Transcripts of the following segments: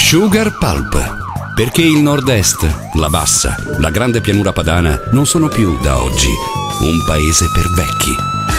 Sugar Pulp. Perché il nord-est, la bassa, la grande pianura padana non sono più da oggi un paese per vecchi.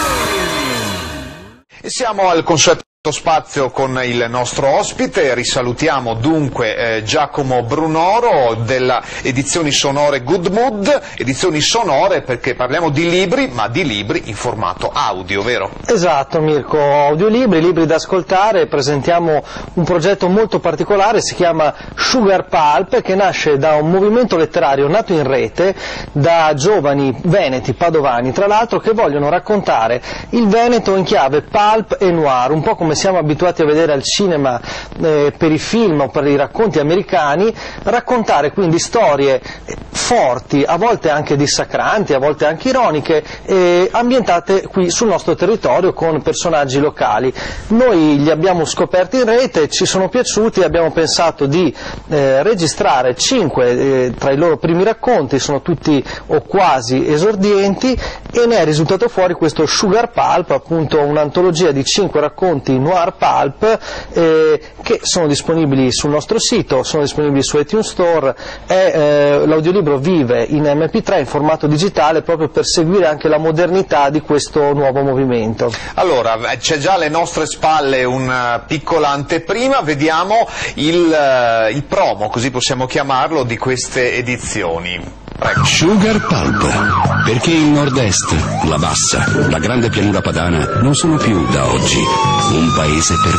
E siamo al consueto spazio con il nostro ospite. Risalutiamo dunque Giacomo Brunoro della Edizioni Sonore Good Mood. Edizioni sonore perché parliamo di libri, ma di libri in formato audio, vero? Esatto Mirko, audiolibri, libri da ascoltare. Presentiamo un progetto molto particolare, si chiama Sugar Pulp, che nasce da un movimento letterario nato in rete da giovani veneti, padovani tra l'altro, che vogliono raccontare il Veneto in chiave pulp e noir, un po' come siamo abituati a vedere al cinema per i film o per i racconti americani, raccontare quindi storie forti, a volte anche dissacranti, a volte anche ironiche, ambientate qui sul nostro territorio con personaggi locali. Noi li abbiamo scoperti in rete, ci sono piaciuti, abbiamo pensato di registrare 5 tra i loro primi racconti, sono tutti o quasi esordienti, e ne è risultato fuori questo Sugar Pulp, appunto un'antologia di 5 racconti noir pulp che sono disponibili sul nostro sito, sono disponibili su iTunes Store, l'audiolibro vive in MP3 in formato digitale proprio per seguire anche la modernità di questo nuovo movimento. Allora, c'è già alle nostre spalle una piccola anteprima, vediamo il promo, così possiamo chiamarlo, di queste edizioni. Prego. Sugar Pulp. Perché il nord-est, la bassa, la grande pianura padana non sono più da oggi un paese per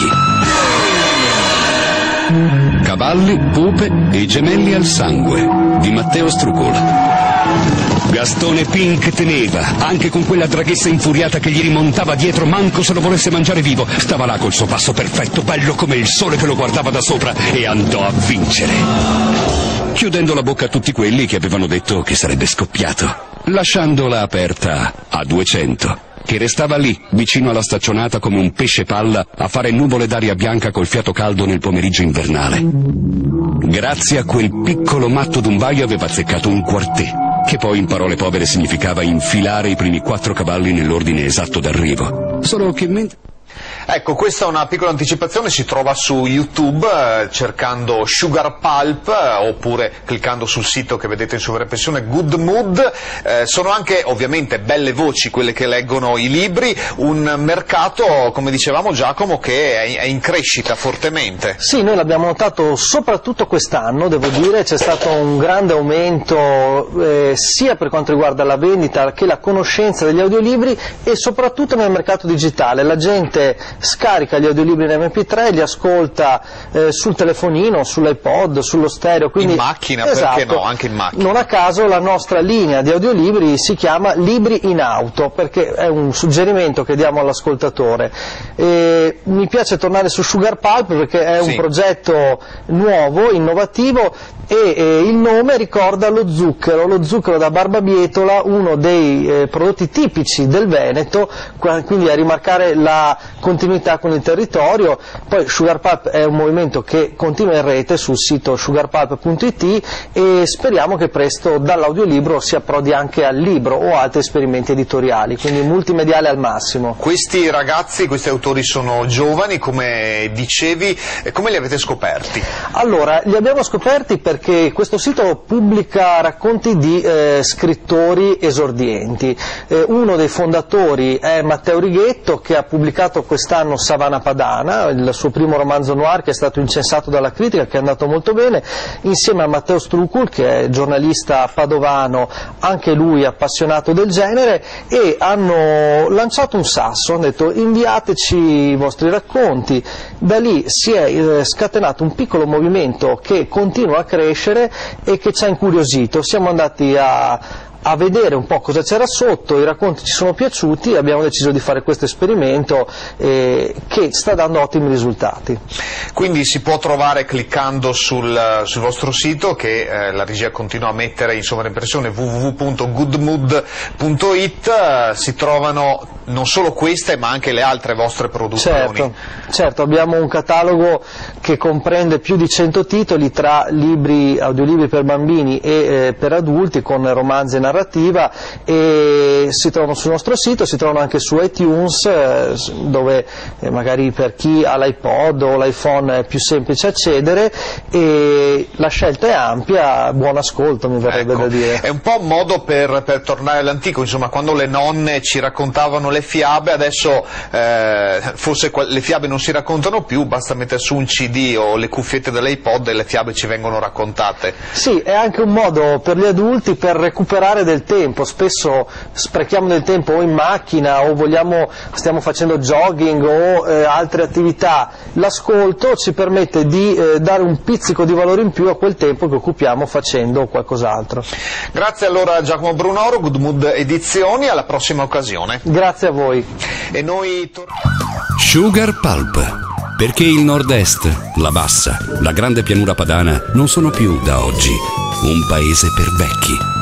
vecchi. Cavalli, pupe e i gemelli al sangue di Matteo Struccola. Gastone Pink teneva, anche con quella draghessa infuriata che gli rimontava dietro, manco se lo volesse mangiare vivo. Stava là col suo passo perfetto, bello come il sole che lo guardava da sopra, e andò a vincere, chiudendo la bocca a tutti quelli che avevano detto che sarebbe scoppiato, lasciandola aperta a 200, che restava lì, vicino alla staccionata come un pesce palla, a fare nuvole d'aria bianca col fiato caldo nel pomeriggio invernale. Grazie a quel piccolo matto d'un baio aveva azzeccato un quartè, che poi in parole povere significava infilare i primi 4 cavalli nell'ordine esatto d'arrivo. Solo che mentre... Ecco, questa è una piccola anticipazione, si trova su YouTube cercando Sugar Pulp oppure cliccando sul sito che vedete in sovraimpressione Good Mood. Sono anche ovviamente belle voci quelle che leggono i libri, un mercato, come dicevamo Giacomo, che è in crescita fortemente. Sì, noi l'abbiamo notato soprattutto quest'anno, devo dire, c'è stato un grande aumento sia per quanto riguarda la vendita che la conoscenza degli audiolibri, e soprattutto nel mercato digitale. La gente scarica gli audiolibri in MP3, li ascolta sul telefonino, sull'iPod, sullo stereo, quindi in macchina, esatto, perché no, anche in macchina. Non a caso la nostra linea di audiolibri si chiama Libri in auto, perché è un suggerimento che diamo all'ascoltatore. Mi piace tornare su Sugar Pulp perché è un progetto nuovo, innovativo, e il nome ricorda lo zucchero da barbabietola, uno dei prodotti tipici del Veneto, quindi a rimarcare la continuità con il territorio. Poi Sugar Pulp è un movimento che continua in rete sul sito sugarpulp.it, e speriamo che presto dall'audiolibro si approdi anche al libro o altri esperimenti editoriali, quindi multimediale al massimo. Questi ragazzi, questi autori sono giovani, come dicevi, come li avete scoperti? Allora, li abbiamo scoperti perché questo sito pubblica racconti di scrittori esordienti. Uno dei fondatori è Matteo Righetto, che ha pubblicato quest'anno Savana Padana, il suo primo romanzo noir che è stato incensato dalla critica, che è andato molto bene, insieme a Matteo Struccul, che è giornalista padovano, anche lui appassionato del genere, e hanno lanciato un sasso, hanno detto inviateci i vostri racconti. Da lì si è scatenato un piccolo movimento che continua a crescere e che ci ha incuriosito. Siamo andati a vedere un po' cosa c'era sotto, i racconti ci sono piaciuti e abbiamo deciso di fare questo esperimento che sta dando ottimi risultati. Quindi si può trovare cliccando sul vostro sito, che la regia continua a mettere in sovraimpressione, www.goodmood.it, si trovano non solo queste ma anche le altre vostre produzioni. Certo, abbiamo un catalogo che comprende più di 100 titoli tra audiolibri per bambini e per adulti, con romanzi e narrativa, e si trovano sul nostro sito, si trovano anche su iTunes, dove magari per chi ha l'iPod o l'iPhone è più semplice accedere, e la scelta è ampia. Buon ascolto, mi verrebbe da dire. È un po' un modo per tornare all'antico, insomma, quando le nonne ci raccontavano le fiabe, adesso forse le fiabe non si raccontano più, basta mettere su un CD o le cuffiette dell'iPod e le fiabe ci vengono raccontate. Sì, è anche un modo per gli adulti per recuperare del tempo. Spesso sprechiamo del tempo o in macchina o stiamo facendo jogging o altre attività. L'ascolto ci permette di dare un pizzico di valore in più a quel tempo che occupiamo facendo qualcos'altro. Grazie allora a Giacomo Brunoro, Good Mood Edizioni, alla prossima occasione. Grazie a voi. E noi Sugar Pulp. Perché il nord-est, la bassa, la grande pianura padana non sono più da oggi un paese per vecchi.